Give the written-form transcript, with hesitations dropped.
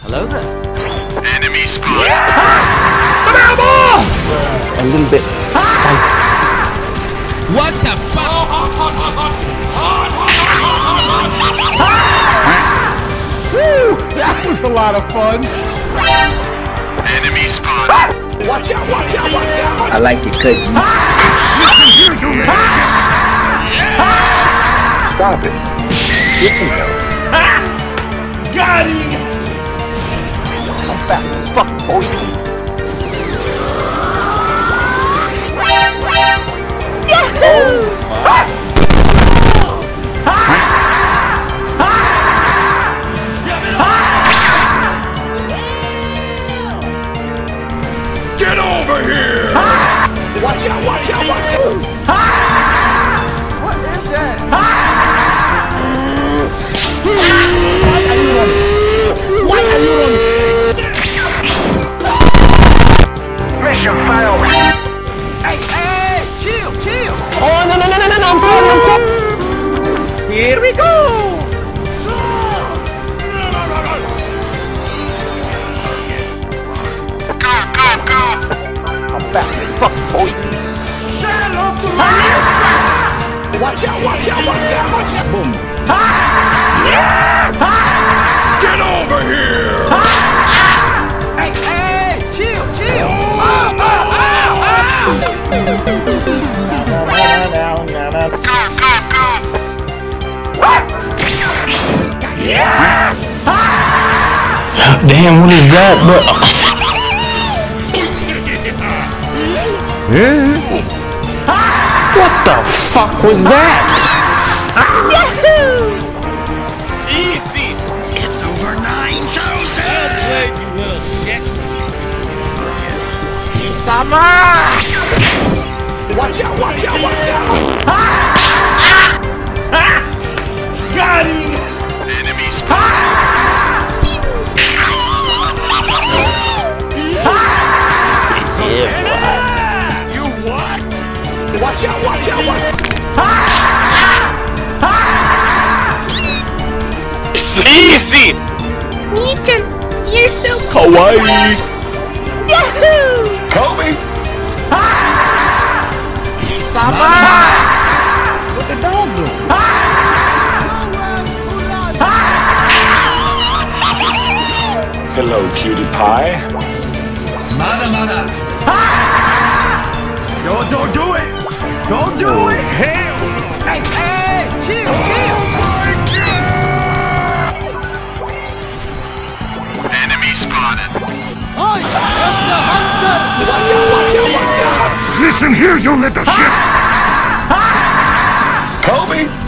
Hello there. Enemy spotted. Yeah! A little bit spicy. What the fuck? Woo! That was a lot of fun. Enemy spotted. Watch out, watch out, watch out. I like it, cuz you. Stop it. Get some help. Got him! I'm fast as fuck, boy. Oh my. Get over here! Watch out, watch out, watch out. What is that? Why are you running? Why are you running? Mission failed. Hey, hey, chill, chill. Oh, no, I'm sorry. Here we go! Go. I'm fast as fuck, boy. Watch out, watch out, watch out. Boom. Get over here! Hey, hey, chill. Damn, what is that, bro? What the fuck was that? Easy! It's over 9,000. You little shit! Watch out, watch out, watch out. Got him! Enemy spotted. You what? Watch out, watch out, watch out. Easy! Ethan, you're so Kawaii! Yahoo! Kobe. What the dog do? Hello, cutie pie. Mana! Don't do it! Don't do it! Hell! Hey, chill. Enemy spotted. Watch out. Listen here, you little shit. Kobe.